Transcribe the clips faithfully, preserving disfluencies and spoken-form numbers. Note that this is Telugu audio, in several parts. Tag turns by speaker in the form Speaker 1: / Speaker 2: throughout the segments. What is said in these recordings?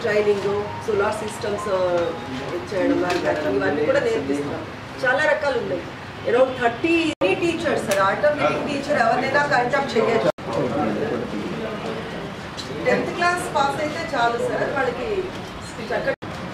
Speaker 1: ట్రైనింగ్, సోలార్ సిస్టమ్స్ చేయడం ఇవన్నీ కూడా నేర్పిస్తున్నాం. చాలా రకాలు ఉన్నాయి. Around thirty teachers sir. Art of living teacher ఎవరినైనా కాంటాక్ట్ చేయొచ్చు. టెన్త్ క్లాస్ పాస్ అయితే చాలు సార్. వాళ్ళకి చక్కటి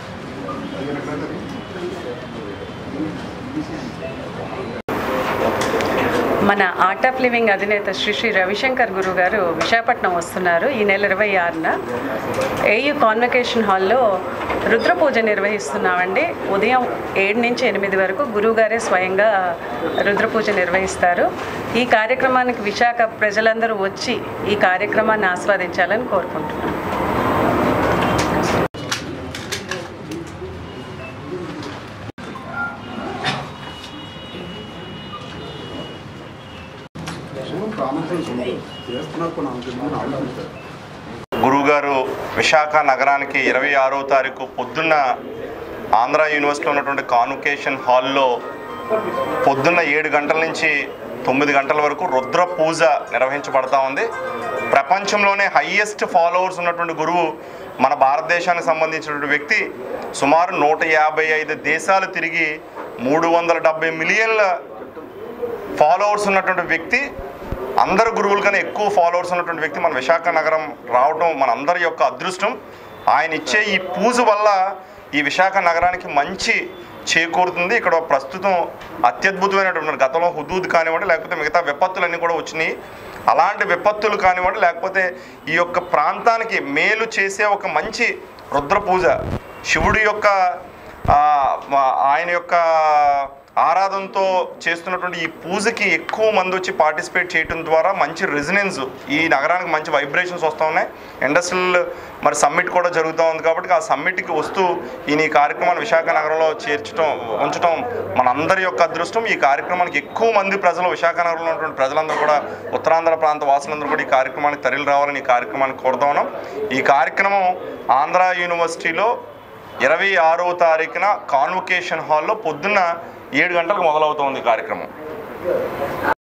Speaker 2: మన ఆర్ట్ ఆఫ్ లివింగ్ అధినేత శ్రీ శ్రీ రవిశంకర్ గురువు గారు విశాఖపట్నం వస్తున్నారు ఈ నెల ఇరవై ఆరున. ఏయూ కాన్వకేషన్ హాల్లో రుద్ర పూజ నిర్వహిస్తున్నామండి. ఉదయం ఏడు నుంచి ఎనిమిది వరకు గురువుగారే స్వయంగా రుద్ర పూజ నిర్వహిస్తారు. ఈ కార్యక్రమానికి విశాఖ ప్రజలందరూ వచ్చి ఈ కార్యక్రమాన్ని ఆస్వాదించాలని కోరుకుంటున్నాం.
Speaker 3: గురువుగారు విశాఖ నగరానికి ఇరవై ఆరో తారీఖు పొద్దున్న ఆంధ్ర యూనివర్సిటీలో ఉన్నటువంటి కాన్వకేషన్ హాల్లో పొద్దున్న ఏడు గంటల నుంచి తొమ్మిది గంటల వరకు రుద్ర పూజ నిర్వహించబడతా ఉంది. ప్రపంచంలోనే హయ్యెస్ట్ ఫాలోవర్స్ ఉన్నటువంటి గురువు, మన భారతదేశానికి సంబంధించినటువంటి వ్యక్తి. సుమారు నూట యాభై ఐదు దేశాలు తిరిగి మూడు వందల డెబ్బై మిలియన్ల ఫాలోవర్స్ ఉన్నటువంటి వ్యక్తి. అందరు గురువుల కన్నా ఎక్కువ ఫాలోవర్స్ ఉన్నటువంటి వ్యక్తి మన విశాఖ నగరం రావడం మన అందరి యొక్క అదృష్టం. ఆయన ఇచ్చే ఈ పూజ వల్ల ఈ విశాఖ నగరానికి మంచి చేకూరుతుంది. ఇక్కడ ప్రస్తుతం అత్యద్భుతమైనటువంటి గతంలో హుదూద్ కానివ్వండి, లేకపోతే మిగతా విపత్తులన్నీ కూడా వచ్చినాయి. అలాంటి విపత్తులు కానివ్వండి, లేకపోతే ఈ యొక్క ప్రాంతానికి మేలు చేసే ఒక మంచి రుద్ర పూజ, శివుడి యొక్క ఆయన యొక్క ఆరాధనతో చేస్తున్నటువంటి ఈ పూజకి ఎక్కువ మంది వచ్చి పార్టిసిపేట్ చేయడం ద్వారా మంచి రెజినెన్స్, ఈ నగరానికి మంచి వైబ్రేషన్స్ వస్తూ ఉన్నాయి. ఇండస్ట్రియల్ మరి సమ్మిట్ కూడా జరుగుతూ ఉంది కాబట్టి ఆ సమ్మిట్కి వస్తూ ఈయన ఈ కార్యక్రమాన్ని విశాఖ నగరంలో చేర్చడం ఉంచడం మనందరి యొక్క అదృష్టం. ఈ కార్యక్రమానికి ఎక్కువ మంది ప్రజలు, విశాఖ నగరంలో ఉన్నటువంటి ప్రజలందరూ కూడా, ఉత్తరాంధ్ర ప్రాంత వాసులందరూ కూడా ఈ కార్యక్రమానికి తరలి రావాలని ఈ కార్యక్రమానికి కోరుతా ఉన్నాం. ఈ కార్యక్రమం ఆంధ్ర యూనివర్సిటీలో ఇరవై ఆరవ తారీఖున కాన్వకేషన్ హాల్లో పొద్దున్న ఏడు గంటలకు మొదలవుతోంది కార్యక్రమం.